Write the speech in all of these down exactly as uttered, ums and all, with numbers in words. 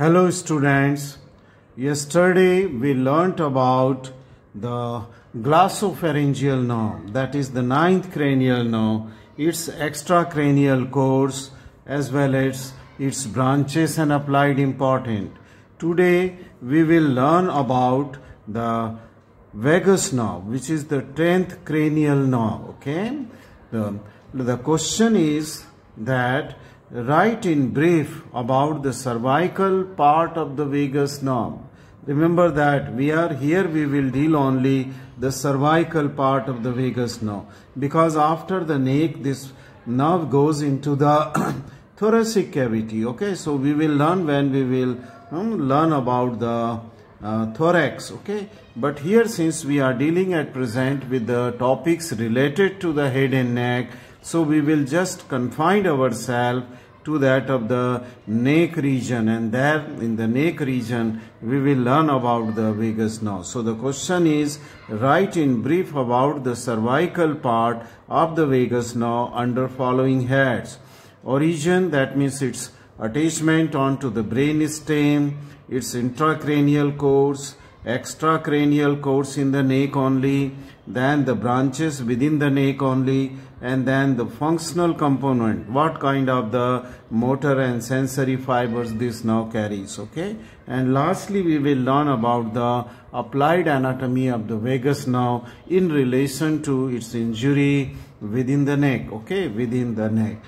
Hello students, yesterday we learnt about the glossopharyngeal nerve, that is the ninth cranial nerve, its extracranial course as well as its branches and applied importance. Today we will learn about the vagus nerve, which is the tenth cranial nerve. Okay, the, the question is that write in brief about the cervical part of the vagus nerve. Remember that we are here, we will deal only the cervical part of the vagus nerve, because after the neck this nerve goes into the thoracic cavity. Okay, so we will learn when we will um, learn about the uh, thorax. Okay, but here since we are dealing at present with the topics related to the head and neck, so we will just confine ourselves to that of the neck region, and there in the neck region we will learn about the vagus nerve. So the question is, write in brief about the cervical part of the vagus nerve under following heads. Origin, that means its attachment onto the brain stem, its intracranial course, extracranial course in the neck only, then the branches within the neck only, and then the functional component, what kind of the motor and sensory fibers this nerve carries. Okay, and lastly we will learn about the applied anatomy of the vagus nerve in relation to its injury within the neck. Okay, within the neck.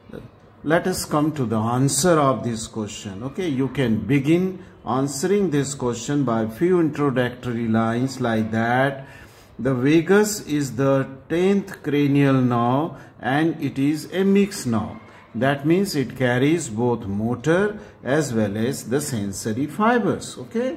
Let us come to the answer of this question. Okay, you can begin answering this question by few introductory lines like that. The vagus is the tenth cranial nerve and it is a mixed nerve. That means it carries both motor as well as the sensory fibers. Okay,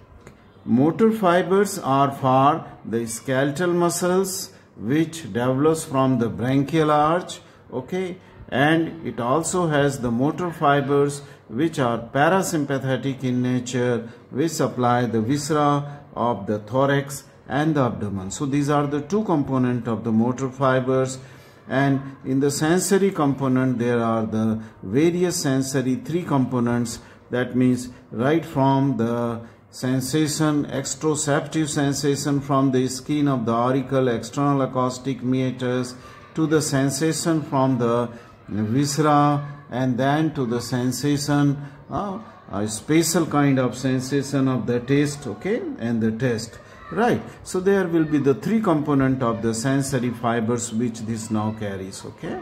motor fibers are for the skeletal muscles which develops from the brachial arch. Okay, and it also has the motor fibers which are parasympathetic in nature, which supply the viscera of the thorax and the abdomen. So these are the two components of the motor fibers. And in the sensory component there are the various sensory three components. That means right from the sensation, exteroceptive sensation from the skin of the auricle, external acoustic meatus, to the sensation from the viscera, and then to the sensation, uh, a special kind of sensation of the taste. Okay, and the taste. Right, so there will be the three component of the sensory fibers which this nerve carries. Okay,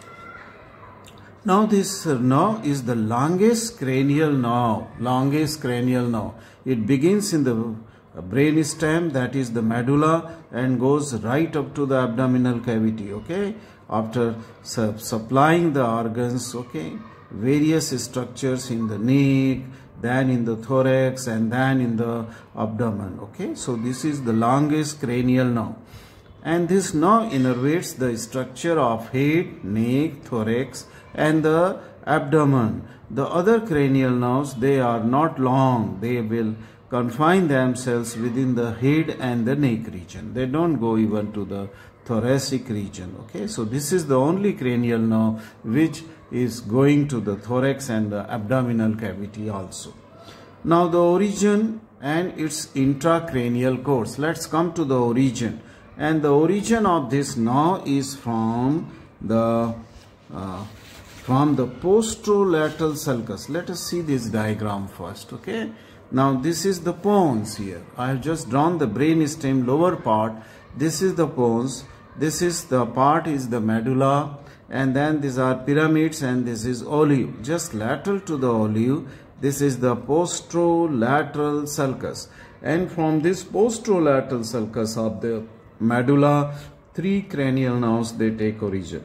now this nerve is the longest cranial nerve, longest cranial nerve. It begins in the brain stem, that is the medulla, and goes right up to the abdominal cavity. Okay, after su supplying the organs, okay, various structures in the neck, then in the thorax, and then in the abdomen. Okay, so this is the longest cranial nerve, and this nerve innervates the structure of head, neck, thorax, and the abdomen. The other cranial nerves, they are not long, they will confine themselves within the head and the neck region. They don't go even to the thoracic region. Okay, so this is the only cranial nerve which is going to the thorax and the abdominal cavity also. Now the origin and its intracranial course. Let's come to the origin. And the origin of this nerve is from the uh, from the posterolateral sulcus. Let us see this diagram first. Okay, now this is the pons here. I have just drawn the brain stem lower part. This is the pons. This is the part is the medulla, and then these are pyramids, and this is olive. Just lateral to the olive, this is the posterolateral sulcus, and from this posterolateral sulcus of the medulla, three cranial nerves, they take origin.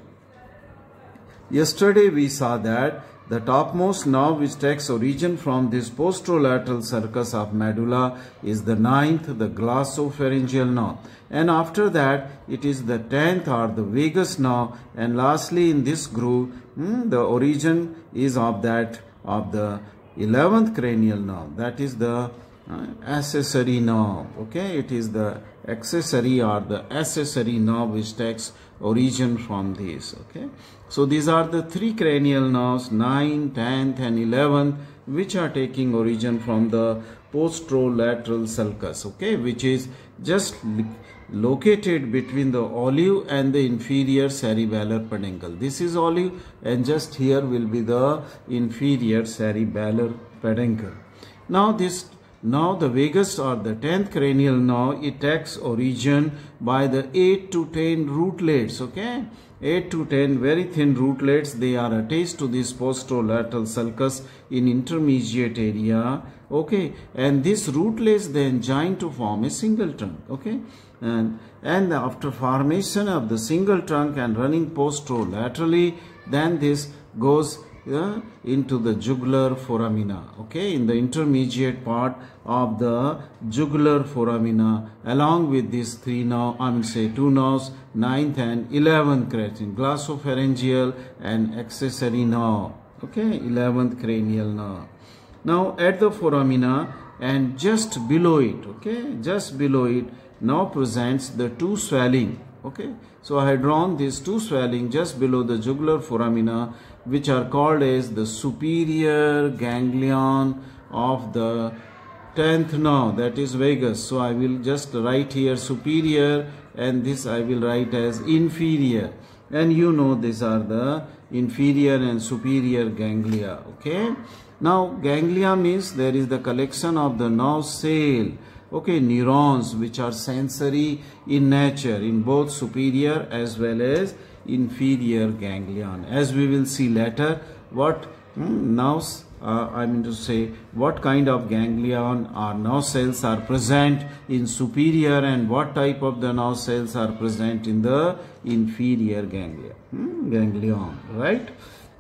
Yesterday we saw that the topmost nerve which takes origin from this posterolateral sulcus of medulla is the ninth, the glossopharyngeal nerve. And after that it is the tenth or the vagus nerve. And lastly in this group, hmm, the origin is of that of the eleventh cranial nerve. That is the uh, accessory nerve. Okay, it is the accessory or the accessory nerve which takes origin from this. Okay, so these are the three cranial nerves, ninth, tenth and eleventh, which are taking origin from the posterolateral sulcus, okay, which is just located between the olive and the inferior cerebellar peduncle. This is olive, and just here will be the inferior cerebellar peduncle. Now this now the vagus or the tenth cranial nerve, it takes origin by the eight to ten rootlets, okay, eight to ten very thin rootlets. They are attached to this posterolateral sulcus in intermediate area, okay, and this rootlets then join to form a single trunk, okay, and and after formation of the single trunk and running posterolaterally, then this goes uh, into the jugular foramina, okay, in the intermediate part of the jugular foramina, along with these three nerves, I mean say two nerves, ninth and eleventh cranial, glossopharyngeal and accessory nerve, okay, eleventh cranial nerve. Now at the foramina and just below it, okay, just below it now presents the two swelling, okay. So I had drawn these two swelling just below the jugular foramina, which are called as the superior ganglion of the tenth nerve, that is vagus. So I will just write here superior, and this I will write as inferior, and you know these are the inferior and superior ganglia, okay. Now ganglia means there is the collection of the nerve cell, okay, neurons which are sensory in nature in both superior as well as inferior ganglion. As we will see later, what hmm, nerves, uh, I mean to say, what kind of ganglion or nerve cells are present in superior and what type of the nerve cells are present in the inferior ganglia, hmm, ganglion, right?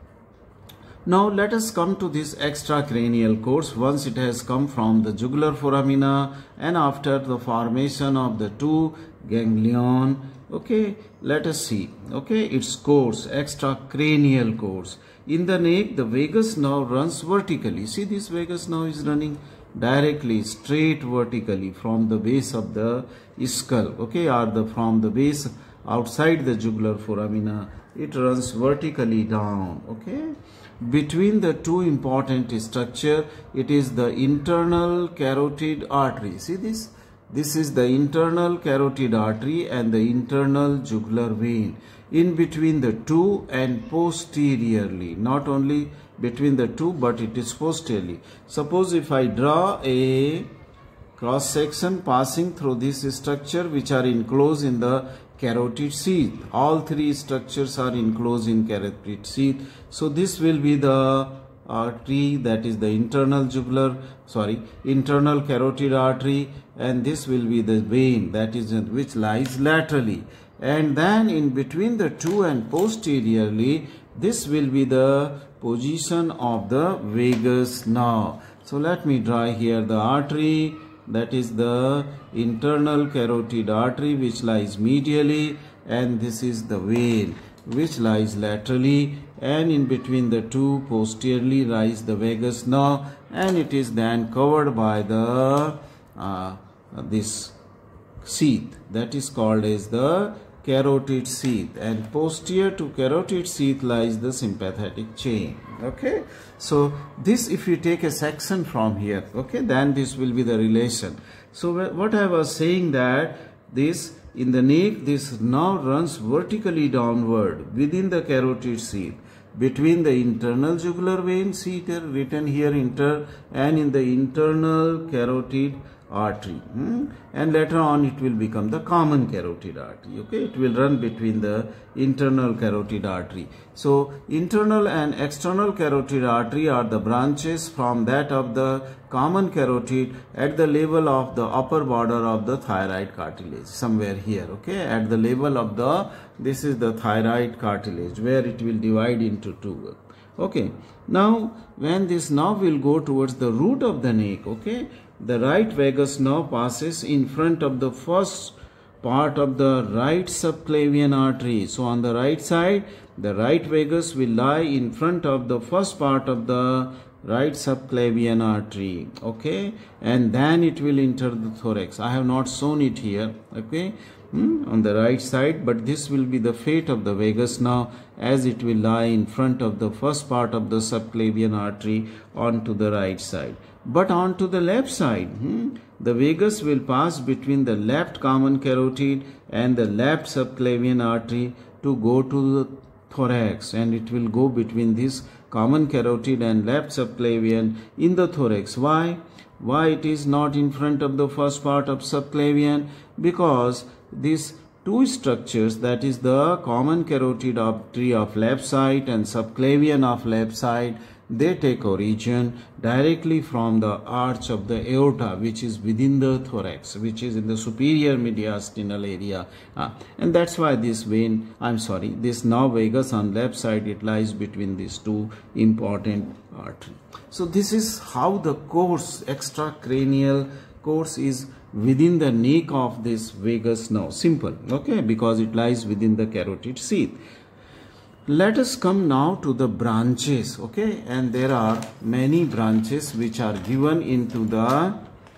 Now let us come to this extracranial course. Once it has come from the jugular foramina and after the formation of the two ganglion, okay, let us see, okay, its course, extracranial course. In the neck, the vagus nerve runs vertically. See, this vagus nerve is running directly, straight vertically from the base of the skull, okay, or the from the base outside the jugular foramina, it runs vertically down, okay. Between the two important structure, it is the internal carotid artery. See this? This is the internal carotid artery and the internal jugular vein. In between the two and posteriorly, not only between the two, but it is posteriorly. Suppose if I draw a cross section passing through this structure which are enclosed in the carotid sheath. All three structures are enclosed in carotid sheath. So this will be the artery, that is the internal jugular, sorry, internal carotid artery, and this will be the vein, that is which lies laterally. And then in between the two and posteriorly, this will be the position of the vagus nerve. So let me draw here the artery, that is the internal carotid artery which lies medially, and this is the vein which lies laterally, and in between the two posteriorly lies the vagus nerve, and it is then covered by the uh, this sheath, that is called as the carotid sheath, and posterior to carotid sheath lies the sympathetic chain, okay. So this, if you take a section from here, okay, then this will be the relation. So what I was saying, that this in the neck, this nerve runs vertically downward within the carotid sheath between the internal jugular vein, see it written here inter, and in the internal carotid artery, hmm? and later on it will become the common carotid artery, okay. It will run between the internal carotid artery. So internal and external carotid artery are the branches from that of the common carotid at the level of the upper border of the thyroid cartilage, somewhere here, okay, at the level of the, this is the thyroid cartilage where it will divide into two, okay. Now when this nerve will go towards the root of the neck, okay, the right vagus nerve passes in front of the first part of the right subclavian artery. So on the right side, the right vagus will lie in front of the first part of the right subclavian artery, okay, and then it will enter the thorax. I have not shown it here, okay, hmm, on the right side, but this will be the fate of the vagus nerve, as it will lie in front of the first part of the subclavian artery onto the right side. But onto the left side, hmm, the vagus will pass between the left common carotid and the left subclavian artery to go to the thorax, and it will go between this common carotid and left subclavian in the thorax. Why? Why it is not in front of the first part of subclavian? Because these two structures, that is the common carotid artery of left side and subclavian of left side, they take origin directly from the arch of the aorta, which is within the thorax, which is in the superior mediastinal area, uh, and that's why this vein, I'm sorry, this nerve vagus on left side, it lies between these two important arteries. So this is how the course, extracranial course, is within the neck of this vagus nerve. Simple, okay, because it lies within the carotid sheath. Let us come now to the branches, okay, and there are many branches which are given into the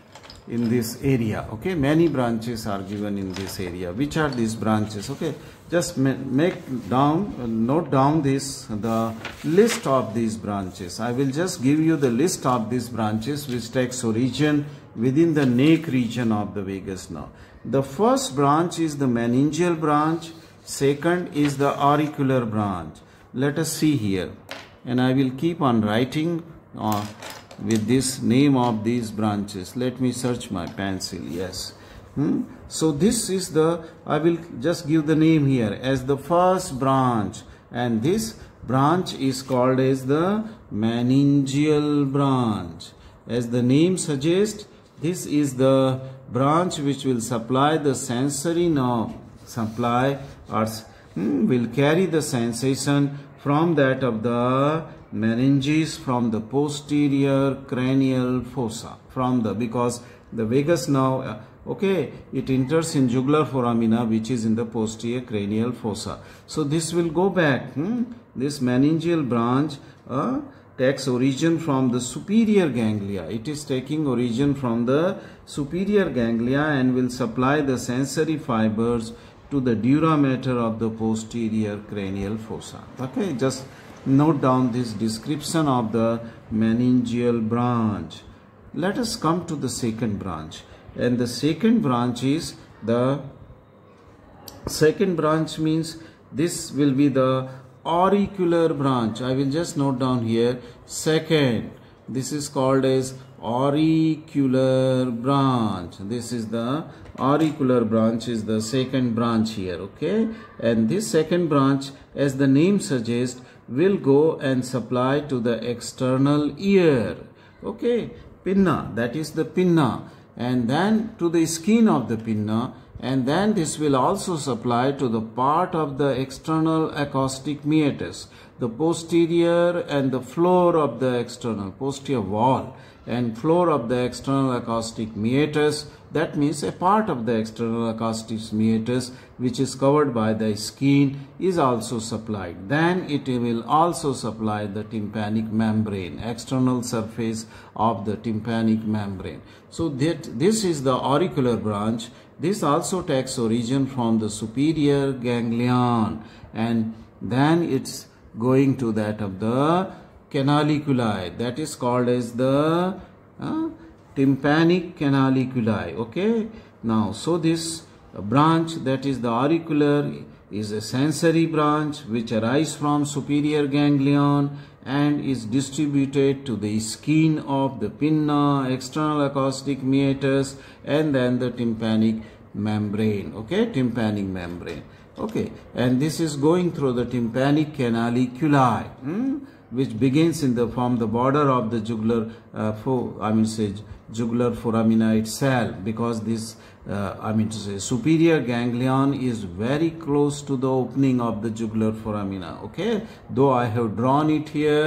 in this area, okay, many branches are given in this area. Which are these branches? Okay, just make down, note down this, the list of these branches. I will just give you the list of these branches which takes origin within the neck region of the vagus nerve. The first branch is the meningeal branch. Second is the auricular branch. Let us see here, and I will keep on writing uh, with this name of these branches. Let me search my pencil. Yes. Hmm? So this is the, I will just give the name here as the first branch, and this branch is called as the meningeal branch. As the name suggests, this is the branch which will supply the sensory nerve, supply or hmm, will carry the sensation from that of the meninges, from the posterior cranial fossa, from the, because the vagus nerve, uh, okay, it enters in jugular foramina, which is in the posterior cranial fossa. So this will go back, hmm, this meningeal branch uh, takes origin from the superior ganglia. It is taking origin from the superior ganglia and will supply the sensory fibers to the dura mater of the posterior cranial fossa. Okay, just note down this description of the meningeal branch. Let us come to the second branch, and the second branch is the second branch means this will be the auricular branch. I will just note down here second. This is called as auricular branch. This is the auricular branch, is the second branch here, okay, and this second branch, as the name suggests, will go and supply to the external ear, okay, pinna, that is the pinna, and then to the skin of the pinna, and then this will also supply to the part of the external acoustic meatus, the posterior and the floor of the external posterior wall and floor of the external acoustic meatus. That means a part of the external acoustic meatus which is covered by the skin is also supplied. Then it will also supply the tympanic membrane, external surface of the tympanic membrane. So that this is the auricular branch. This also takes origin from the superior ganglion, and then it's going to that of the canaliculi, that is called as the uh, tympanic canaliculi, okay. Now, so this branch, that is the auricular, is a sensory branch which arises from superior ganglion and is distributed to the skin of the pinna, external acoustic meatus, and then the tympanic membrane, okay, tympanic membrane, okay, and this is going through the tympanic canaliculi, hmm, which begins in the from the border of the jugular, uh, for, I mean say jugular foramina itself, because this uh, I mean to say superior ganglion is very close to the opening of the jugular foramina, okay, though I have drawn it here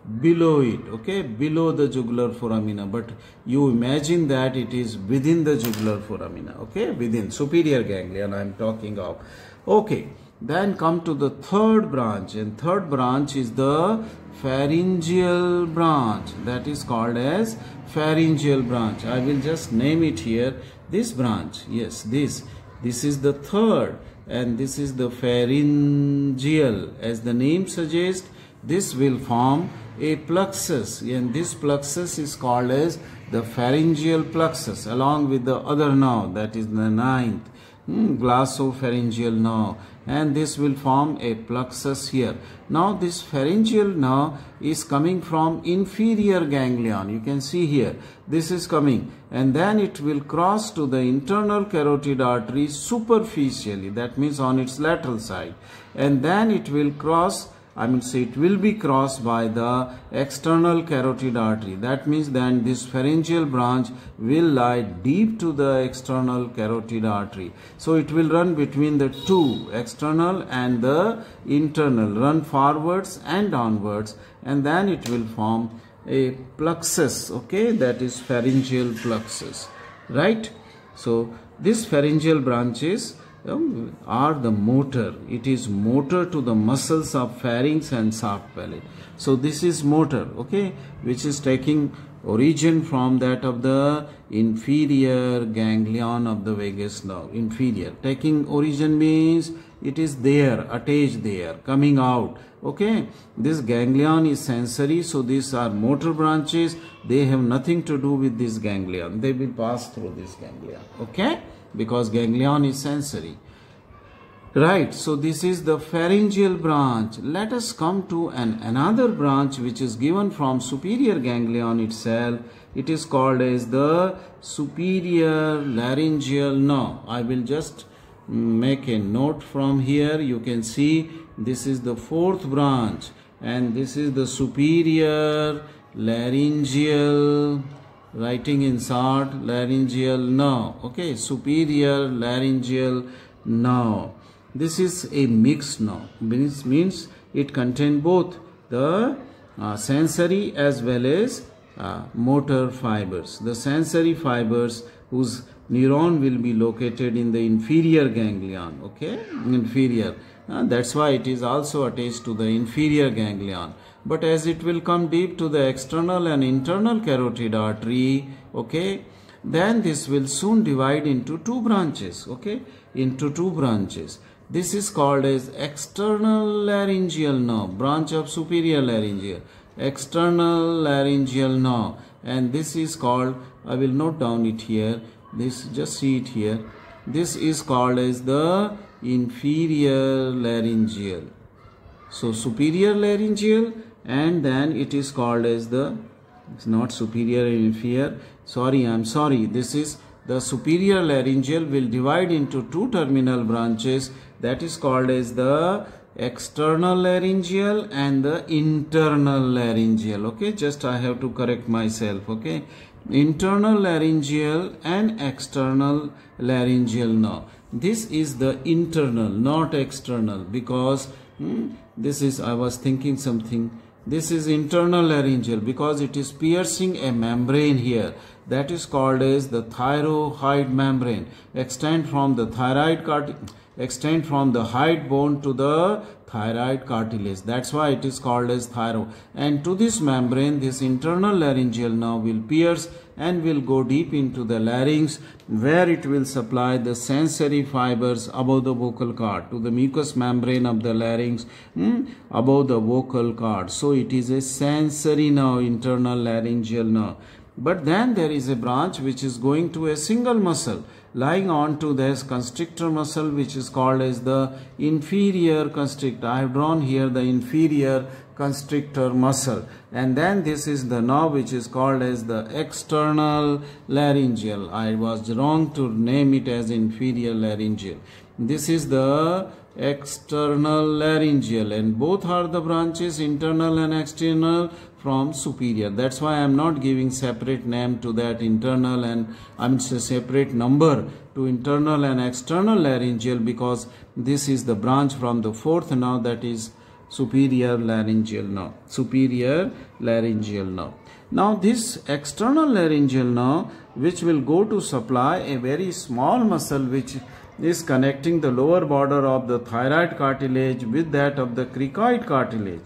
below it, okay, below the jugular foramina, but you imagine that it is within the jugular foramina, okay, within superior ganglion I am talking of. Okay, then come to the third branch, and third branch is the pharyngeal branch, that is called as pharyngeal branch. I will just name it here, this branch, yes, this this is the third, and this is the pharyngeal. As the name suggests, this will form a plexus, and this plexus is called as the pharyngeal plexus, along with the other nerve, that is the ninth hmm, glossopharyngeal nerve, and this will form a plexus here. Now this pharyngeal nerve is coming from inferior ganglion. You can see here, this is coming, and then it will cross to the internal carotid artery superficially, that means on its lateral side, and then it will cross, I mean say it will be crossed by the external carotid artery. That means then this pharyngeal branch will lie deep to the external carotid artery. So it will run between the two, external and the internal, run forwards and downwards, and then it will form a plexus, okay, that is pharyngeal plexus, right? So this pharyngeal branches Um, are the motor. It is motor to the muscles of pharynx and soft palate. So this is motor, okay, which is taking origin from that of the inferior ganglion of the vagus nerve. Inferior, taking origin means it is there, attached there, coming out, okay. This ganglion is sensory, so these are motor branches. They have nothing to do with this ganglion. They will pass through this ganglion, okay, because ganglion is sensory, right? So this is the pharyngeal branch. Let us come to an another branch which is given from superior ganglion itself. It is called as the superior laryngeal nerve. I will just make a note from here. You can see this is the fourth branch, and this is the superior laryngeal, writing in short, laryngeal nerve, okay, superior laryngeal nerve. This is a mixed nerve, means, means it contains both the uh, sensory as well as uh, motor fibers. The sensory fibers whose neuron will be located in the inferior ganglion, okay, inferior. Uh, that's why it is also attached to the inferior ganglion. But as it will come deep to the external and internal carotid artery, okay, then this will soon divide into two branches, okay, into two branches. This is called as external laryngeal nerve, branch of superior laryngeal, external laryngeal nerve, and this is called, I will note down it here, this, just see it here, this is called as the inferior laryngeal. So superior laryngeal, and then it is called as the, it's not superior and inferior, sorry, I'm sorry, this is the superior laryngeal will divide into two terminal branches, that is called as the external laryngeal and the internal laryngeal, okay, just I have to correct myself, okay, internal laryngeal and external laryngeal nerve. This is the internal, not external, because hmm, this is, I was thinking something, this is internal laryngeal because it is piercing a membrane here, that is called as the thyroid membrane, extend from the thyroid cartilage, extend from the hyoid bone to the thyroid cartilage. That's why it is called as thyroid. And to this membrane, this internal laryngeal nerve will pierce and will go deep into the larynx, where it will supply the sensory fibers above the vocal cord to the mucous membrane of the larynx hmm, above the vocal cord. So it is a sensory nerve, internal laryngeal nerve. But then there is a branch which is going to a single muscle lying on to this constrictor muscle, which is called as the inferior constrictor. I have drawn here the inferior constrictor muscle, and then this is the nerve which is called as the external laryngeal. I was wrong to name it as inferior laryngeal. This is the external laryngeal, and both are the branches, internal and external, from superior. That's why I am not giving separate name to that internal and I mean separate number to internal and external laryngeal, because this is the branch from the fourth nerve, that is superior laryngeal nerve. Superior laryngeal nerve. Now this external laryngeal nerve, which will go to supply a very small muscle which is connecting the lower border of the thyroid cartilage with that of the cricoid cartilage.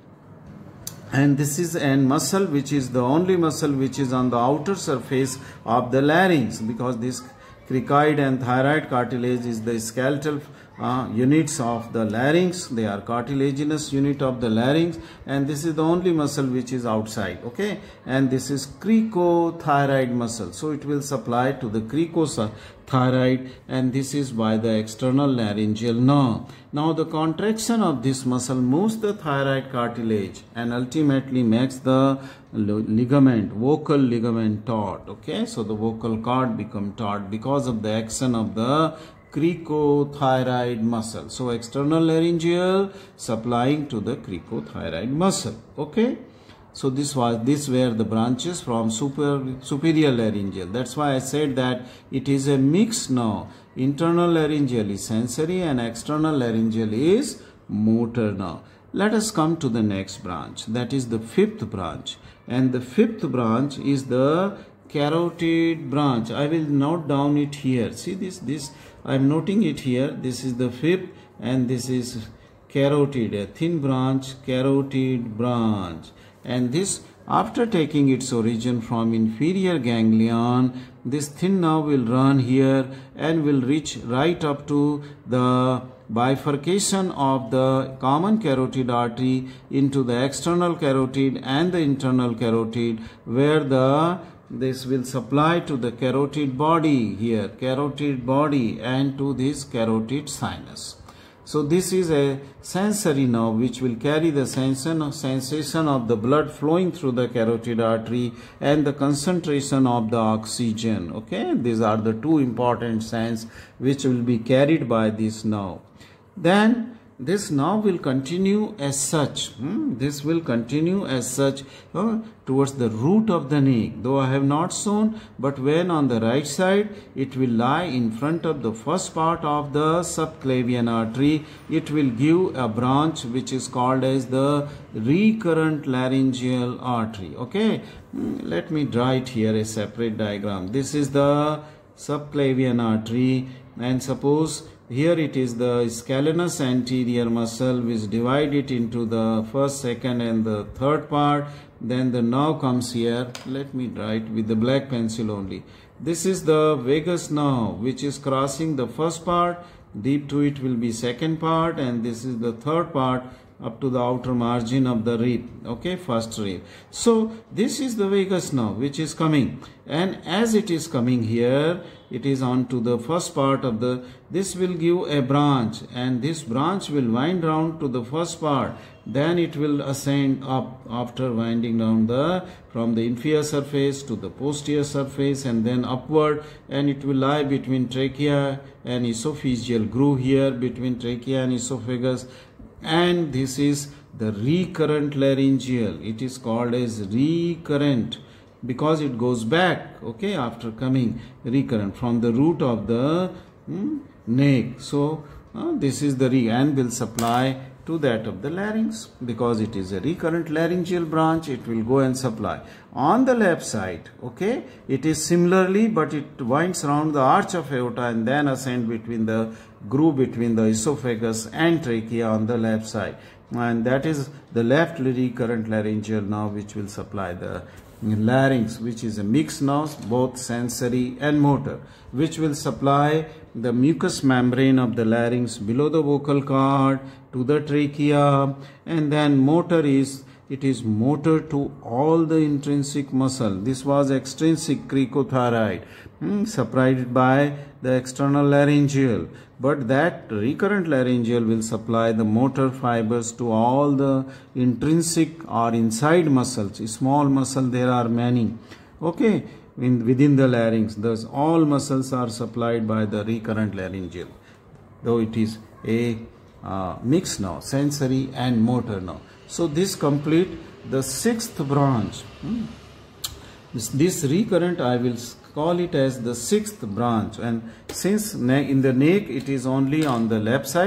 And this is a muscle which is the only muscle which is on the outer surface of the larynx, because this cricoid and thyroid cartilage is the skeletal uh, units of the larynx. They are cartilaginous unit of the larynx, and this is the only muscle which is outside. Okay, and this is cricothyroid muscle, so it will supply to the cricothyroid, and this is by the external laryngeal nerve. Now the contraction of this muscle moves the thyroid cartilage and ultimately makes the ligament, vocal ligament taut. Okay, so the vocal cord become taut because of the action of the cricothyroid muscle. So external laryngeal supplying to the cricothyroid muscle. Okay, so this was this were the branches from super superior laryngeal. That's why I said that it is a mixed nerve. Internal laryngeal is sensory and external laryngeal is motor nerve. Let us come to the next branch, that is the fifth branch, and the fifth branch is the carotid branch. I will note down it here. See this this I am noting it here. This is the fifth and this is carotid, a thin branch, carotid branch. And this, after taking its origin from inferior ganglion, this thin nerve will run here and will reach right up to the bifurcation of the common carotid artery into the external carotid and the internal carotid, where the this will supply to the carotid body here, carotid body, and to this carotid sinus. So this is a sensory nerve which will carry the sensation of the blood flowing through the carotid artery and the concentration of the oxygen. Okay, these are the two important sense which will be carried by this nerve. Then this nerve will continue as such. Hmm? This will continue as such uh, towards the root of the neck. Though I have not shown, but when on the right side, it will lie in front of the first part of the subclavian artery. It will give a branch which is called as the recurrent laryngeal artery. Okay, hmm? Let me draw it here, a separate diagram. This is the subclavian artery, and suppose here it is the scalenus anterior muscle which divide it into the first, second and the third part. Then the nerve comes here. Let me write with the black pencil only. This is the vagus nerve which is crossing the first part. Deep to it will be second part, and this is the third part up to the outer margin of the rib. Okay, first rib. So this is the vagus nerve which is coming, and as it is coming here, it is on to the first part of the, this will give a branch, and this branch will wind round to the first part. Then it will ascend up after winding down the from the inferior surface to the posterior surface and then upward, and it will lie between trachea and esophageal groove here, between trachea and esophagus. And this is the recurrent laryngeal. It is called as recurrent because it goes back, okay, after coming recurrent from the root of the hmm, neck. So uh, this is the re and will supply to that of the larynx. Because it is a recurrent laryngeal branch, it will go and supply. On the left side, okay, it is similarly, but it winds around the arch of aorta and then ascend between the groove between the esophagus and trachea on the left side. And that is the left recurrent laryngeal nerve which will supply the larynx, which is a mixed nerve, both sensory and motor, which will supply the mucous membrane of the larynx below the vocal cord to the trachea. And then motor is, it is motor to all the intrinsic muscle. This was extrinsic cricothyroid, hmm, separated by the external laryngeal. But that recurrent laryngeal will supply the motor fibers to all the intrinsic or inside muscles. Small muscle, there are many. Okay, in, within the larynx, thus all muscles are supplied by the recurrent laryngeal. Though it is a uh, mixed nerve, sensory and motor nerve. So this complete the sixth branch. Hmm. This, this recurrent, I will call it as the sixth branch, and since in the neck it is only on the left side,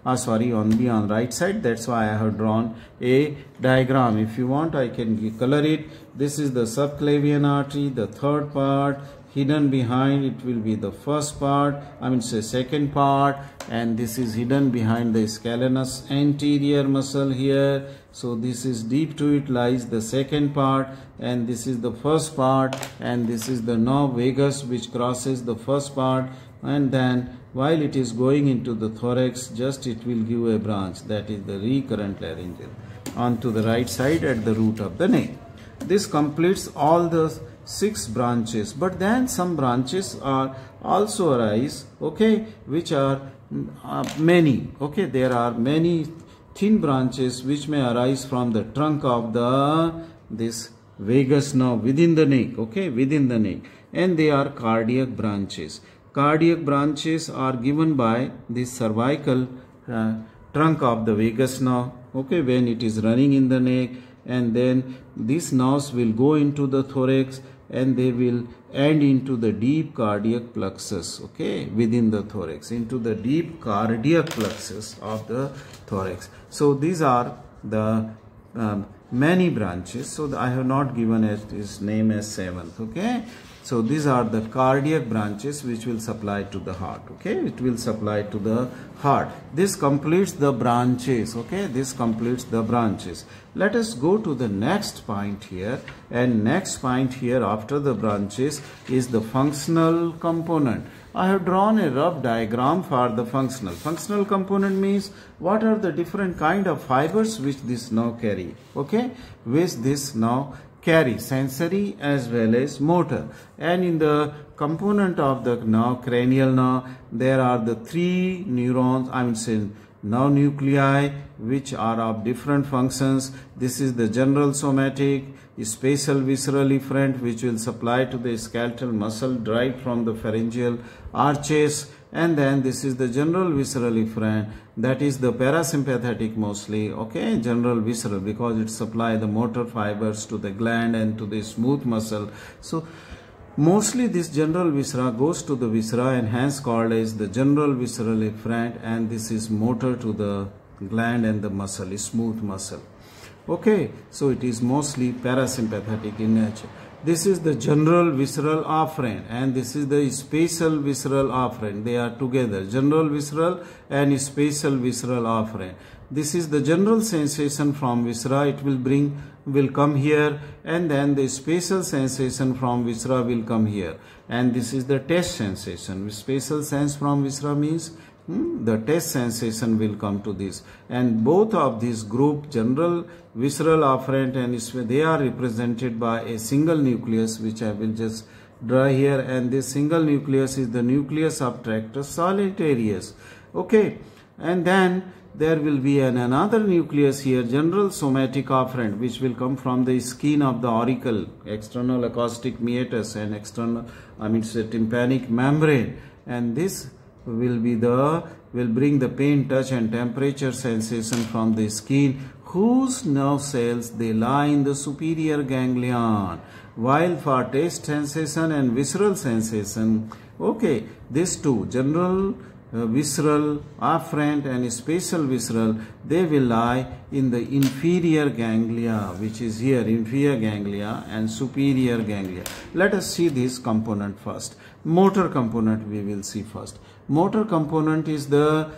uh, sorry, on the on right side. That's why I have drawn a diagram. If you want, I can color it. This is the subclavian artery, the third part. Hidden behind it will be the first part, I mean say second part, and this is hidden behind the scalenus anterior muscle here. So this is deep to it lies the second part, and this is the first part, and this is the nerve vagus which crosses the first part, and then while it is going into the thorax, just it will give a branch, that is the recurrent laryngeal, onto the right side at the root of the neck. This completes all the six branches, but then some branches are also arise, okay, which are uh, many, okay, there are many thin branches which may arise from the trunk of the this vagus nerve within the neck, okay, within the neck, and they are cardiac branches. Cardiac branches are given by the cervical uh, trunk of the vagus nerve, okay, when it is running in the neck, and then these nerves will go into the thorax and they will end into the deep cardiac plexus, okay, within the thorax, into the deep cardiac plexus of the thorax. So these are the um, many branches. So I have not given it its name as seventh, okay. So these are the cardiac branches which will supply to the heart, okay. It will supply to the heart. This completes the branches, okay. This completes the branches. Let us go to the next point here, and next point here after the branches is the functional component. I have drawn a rough diagram for the functional. Functional component means what are the different kind of fibers which this nerve carry, okay, which this nerve carry, sensory as well as motor. And in the component of the nerve, cranial nerve, there are the three neurons, I mean say nerve nuclei, which are of different functions. This is the general somatic, spatial visceral efferent, which will supply to the skeletal muscle derived from the pharyngeal arches, and then this is the general visceral efferent, that is the parasympathetic mostly, okay, general visceral, because it supply the motor fibers to the gland and to the smooth muscle. So mostly this general viscera goes to the viscera and hence called as the general visceral efferent, and this is motor to the gland and the muscle, smooth muscle. Okay, so it is mostly parasympathetic in nature. This is the general visceral afferent, and this is the spatial visceral afferent. They are together, general visceral and spatial visceral afferent. This is the general sensation from viscera, it will bring, will come here, and then the spatial sensation from viscera will come here. And this is the taste sensation. Spatial sense from viscera means Hmm? the taste sensation will come to this, and both of these group, general visceral afferent and they are represented by a single nucleus, which I will just draw here, and this single nucleus is the nucleus of tractus solitarius, okay. And then there will be an another nucleus here, general somatic afferent, which will come from the skin of the auricle, external acoustic meatus and external, I mean say tympanic membrane, and this will be the will bring the pain, touch and temperature sensation from the skin, whose nerve cells they lie in the superior ganglion. While for taste sensation and visceral sensation, okay, these two, general uh, visceral afferent and spatial visceral, they will lie in the inferior ganglia, which is here, inferior ganglia and superior ganglia. Let us see this component first. Motor component we will see first. Motor component is the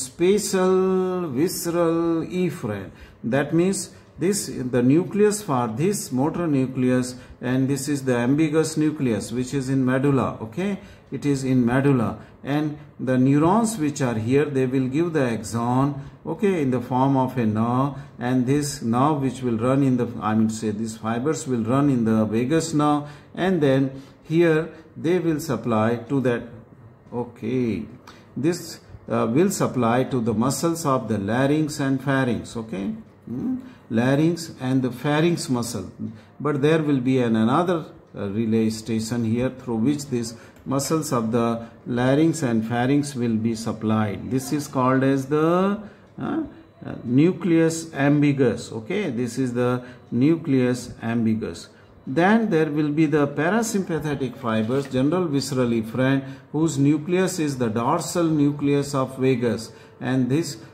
spatial visceral efferent. That means this, the nucleus for this motor nucleus, and this is the ambiguous nucleus which is in medulla, okay, it is in medulla, and the neurons which are here, they will give the axon, okay, in the form of a nerve, and this nerve which will run in the, I mean say these fibers will run in the vagus nerve, and then here they will supply to that, okay, this uh, will supply to the muscles of the larynx and pharynx, okay, hmm? larynx and the pharynx muscle, but there will be an another uh, relay station here through which these muscles of the larynx and pharynx will be supplied. This is called as the uh, uh, nucleus ambiguus, okay, this is the nucleus ambiguus. Then there will be the parasympathetic fibers, general visceral efferent, whose nucleus is the dorsal nucleus of vagus, and this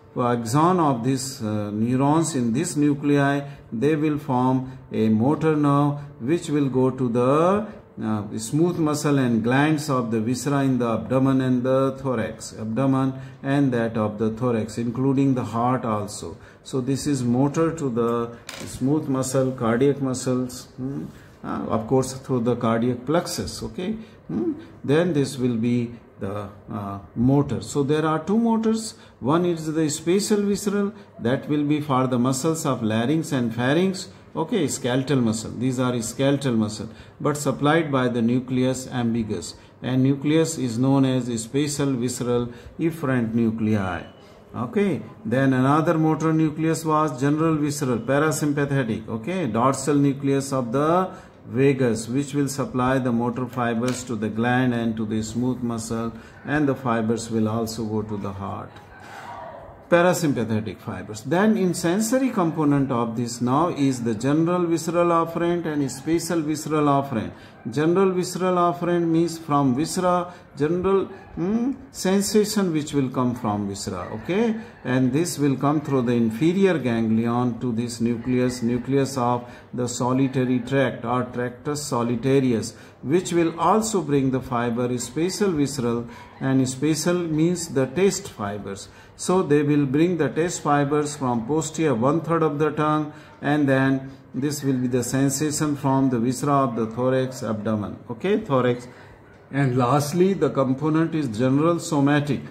axon of these uh, neurons in this nuclei, they will form a motor nerve which will go to the uh, smooth muscle and glands of the viscera in the abdomen and the thorax, abdomen and that of the thorax, including the heart also. So this is motor to the smooth muscle, cardiac muscles, hmm? uh, of course through the cardiac plexus, okay. Hmm? Then this will be the uh, motor. So there are two motors. One is the spatial visceral, that will be for the muscles of larynx and pharynx, okay, skeletal muscle. These are skeletal muscle, but supplied by the nucleus ambiguous, and nucleus is known as spatial visceral efferent nuclei. Okay, then another motor nucleus was general visceral parasympathetic, okay, dorsal nucleus of the vagus, which will supply the motor fibers to the gland and to the smooth muscle, and the fibers will also go to the heart. Parasympathetic fibers. Then in sensory component of this now is the general visceral afferent and spatial visceral afferent. General visceral afferent means from viscera, general hmm, sensation which will come from viscera, okay, and this will come through the inferior ganglion to this nucleus, nucleus of the solitary tract or tractus solitarius, which will also bring the fiber spatial visceral, and spatial means the taste fibers. So they will bring the taste fibers from posterior one third of the tongue, and then this will be the sensation from the viscera of the thorax, abdomen, okay, thorax. And lastly, the component is general somatic,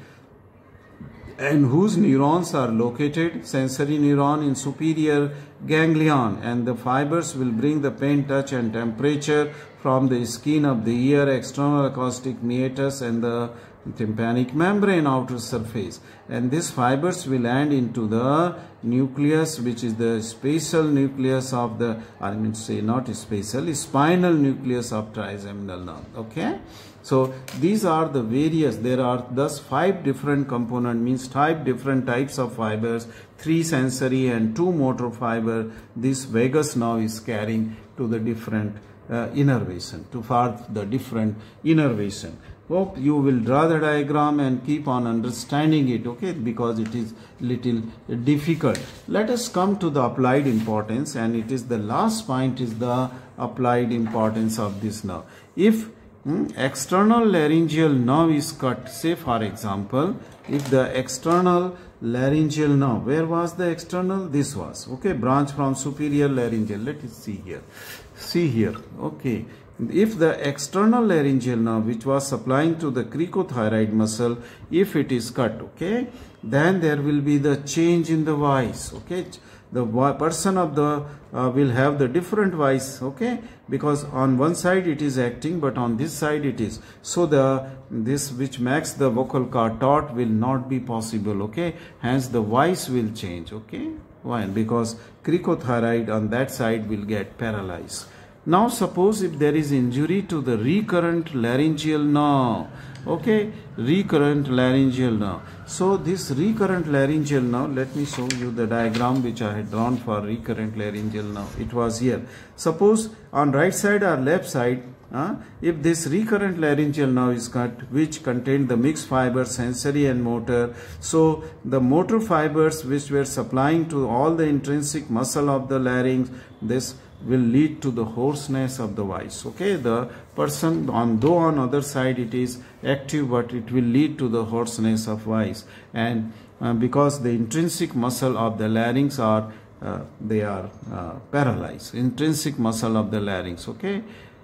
and whose neurons are located, sensory neuron in superior ganglion, and the fibers will bring the pain, touch and temperature from the skin of the ear, external acoustic meatus and the tympanic membrane outer surface, and these fibers will end into the nucleus, which is the spatial nucleus of the, I mean to say not spatial, spinal nucleus of trigeminal nerve, okay. So these are the various, there are thus five different component, means five different types of fibers, three sensory and two motor fiber. This vagus nerve is carrying to the different uh, innervation, to for the different innervation. Hope you will draw the diagram and keep on understanding it, okay, because it is little difficult. Let us come to the applied importance, and it is the last point is the applied importance of this nerve. If hmm, external laryngeal nerve is cut, say for example, if the external laryngeal nerve, where was the external? This was, okay, branch from superior laryngeal. Let us see here. See here, okay. If the external laryngeal nerve, which was supplying to the cricothyroid muscle, if it is cut, okay, then there will be the change in the voice, okay. The person of the uh, will have the different voice, okay, because on one side it is acting, but on this side it is. So the this which makes the vocal cord taut will not be possible, okay. Hence the voice will change, okay. Why? Because cricothyroid on that side will get paralyzed. Now suppose if there is injury to the recurrent laryngeal nerve, okay, recurrent laryngeal nerve. So this recurrent laryngeal nerve, let me show you the diagram which I had drawn for recurrent laryngeal nerve. It was here. Suppose on right side or left side, uh, if this recurrent laryngeal nerve is cut, which contained the mixed fiber, sensory and motor, so the motor fibers which were supplying to all the intrinsic muscle of the larynx, this will lead to the hoarseness of the voice, okay. The person on, though on other side it is active, but it will lead to the hoarseness of voice, and uh, because the intrinsic muscle of the larynx are uh, they are uh, paralyzed, intrinsic muscle of the larynx, okay.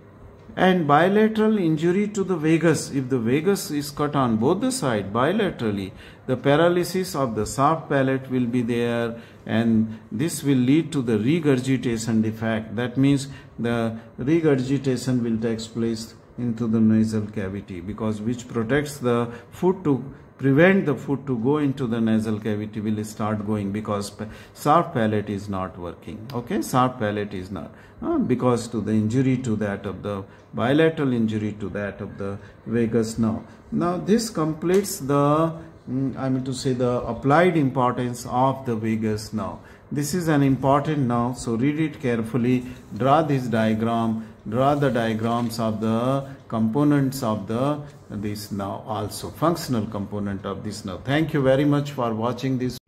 And bilateral injury to the vagus, if the vagus is cut on both the side bilaterally, the paralysis of the soft palate will be there, and this will lead to the regurgitation defect. That means the regurgitation will take place into the nasal cavity, because which protects the food to prevent the food to go into the nasal cavity will start going, because soft palate is not working, okay. Soft palate is not uh, because to the injury to that of the bilateral injury to that of the vagus nerve. Now this completes the mm, I mean to say the applied importance of the vagus nerve. This is an important nerve, so read it carefully, draw this diagram, draw the diagrams of the components of the this nerve, also functional component of this nerve. Thank you very much for watching this.